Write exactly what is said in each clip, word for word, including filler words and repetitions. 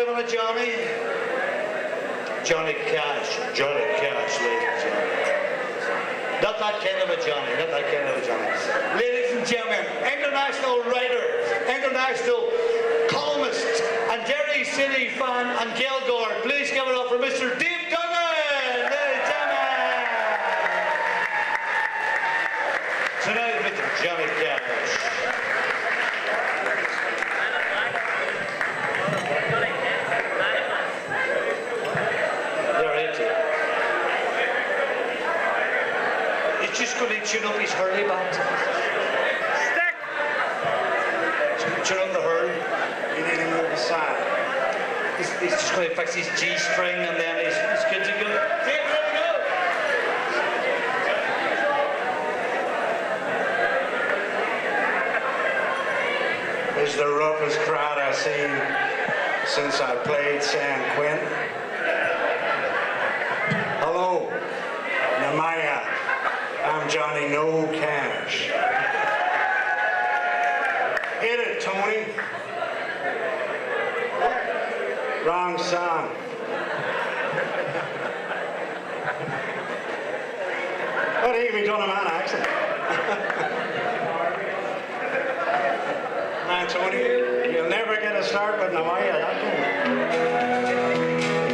living a Johnny? Johnny Cash. Johnny Cash, ladies and gentlemen. Not that kind of a Johnny, not that kind of a Johnny. Ladies and gentlemen, international writer, international columnist, and Derry City fan, and Gaeilgeoir. Please give it up for Mister Dave Duggan, ladies and gentlemen. Tonight, Mister Johnny Cash. Just going to tune up his hurley band. Stick! Tune up the hurl. You need him over the side. He's, he's just going to fix his G string and then he's, he's good to go. Take it, go! This is the roughest crowd I've seen since I played San Quentin. Hello, Namaya. I'm Johnny No Cash. Hit it, Tony. Wrong song. What he be doing a man accent? Man, Tony, you'll never get a start with Namaya, that can.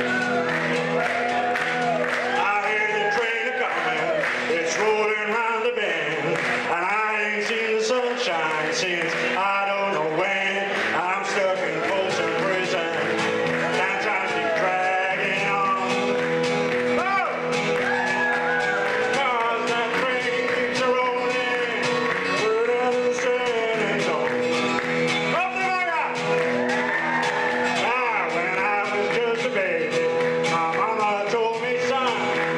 Rolling round the bend, and I ain't seen the sunshine since I don't know when. I'm stuck in Folsom Prison, time times keep dragging on. Oh! Cause that train keeps rolling, through the setting sun. Up the Mega! Now, when I was just a baby, my mama told me, son,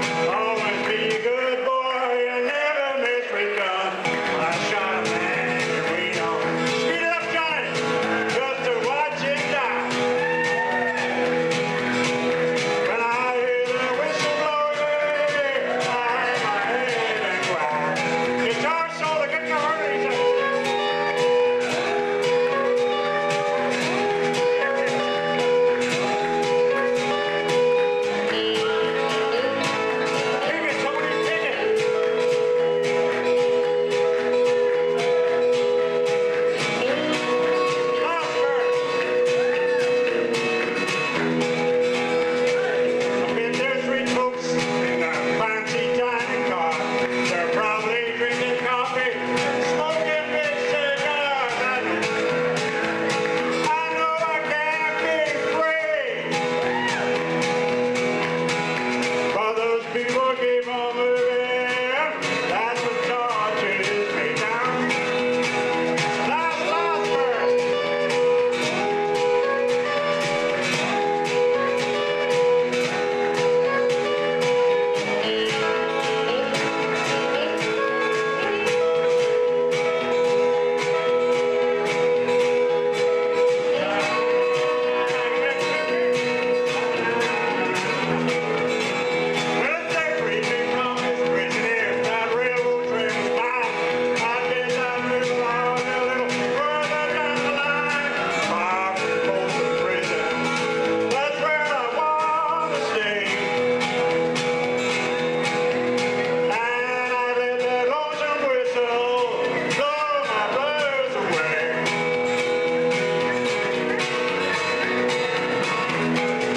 always be a good boy.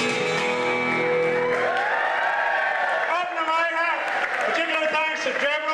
Particular thanks to Trevor